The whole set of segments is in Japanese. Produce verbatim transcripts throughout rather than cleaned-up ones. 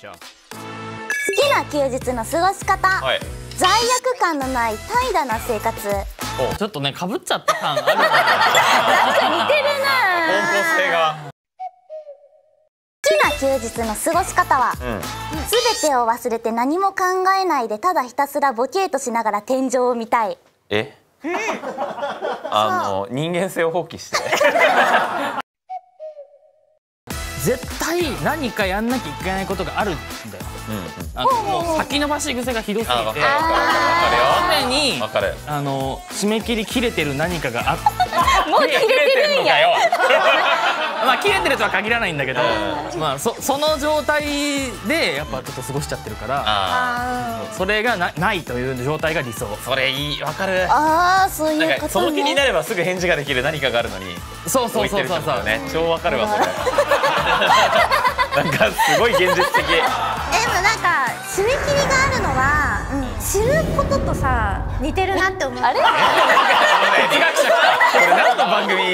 しょう。 好きな休日の過ごし方、はい、罪悪感のない怠惰な生活。 ちょっとね、かぶっちゃった感あるなんか似てるな。 方向性が。 好きな休日の過ごし方は、すべ、てを忘れて何も考えないでただひたすらボケーとしながら天井を見たい。 え？あの人間性を放棄して。 絶対何かやんなきゃいけないことがあるんだよ。あのもう先延ばし癖がひどすぎて、常にあの締め切り切れてる何かがあって、 もう切れてるんや。 まあ切れてるとは限らないんだけど、まあそその状態でやっぱちょっと過ごしちゃってるから、それがなないという状態が理想。 それいい、わかる。 ああ、そういうことね。 なんかその気になればすぐ返事ができる何かがあるのに。 そうそうそうそうそう。 超わかるわそれ。なんかすごい現実的。 でもなんか締め切りがあるのは、うん、死ぬこととさ似てるなって思う。あれ？ これ何の番組？いや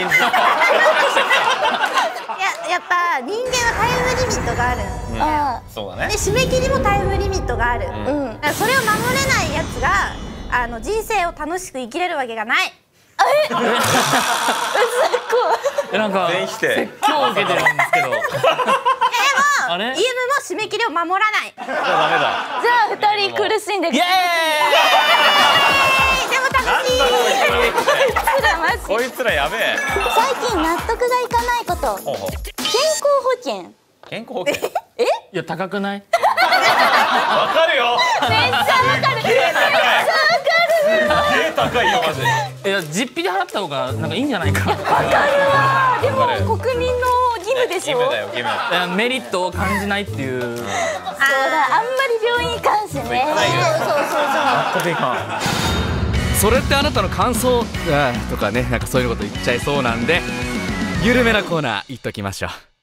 やっぱ人間はタイムリミットがある。 うん、そうだね。 で締め切りもタイムリミットがある。うん。だからそれを守れないやつがあの人生を楽しく生きれるわけがない。 え？うざこ。 なんか説教を受けてるんですけど。 イエムも締め切りを守らない。 じゃあダメだ。 じゃあ二人苦しんでる。イエーイ。 でも楽しい。 こいつらやべえ。 最近納得がいかないこと。健康保険。 健康保険。 え？ いや高くない？ わかるよ。 めっちゃわかる。めっちゃわかる。 高いよマジで。 いや実費で払った方がなんかいいんじゃないか。わかるわ。でも国民の義務でしょ。 義務だよ義務。 メリットを感じないっていう。そうだ、 あんまり病院行かんしね。そうそうそう。 全くいかん。 それってあなたの感想とかね、なんかそういうこと言っちゃいそうなんで、緩めなコーナー言っときましょう。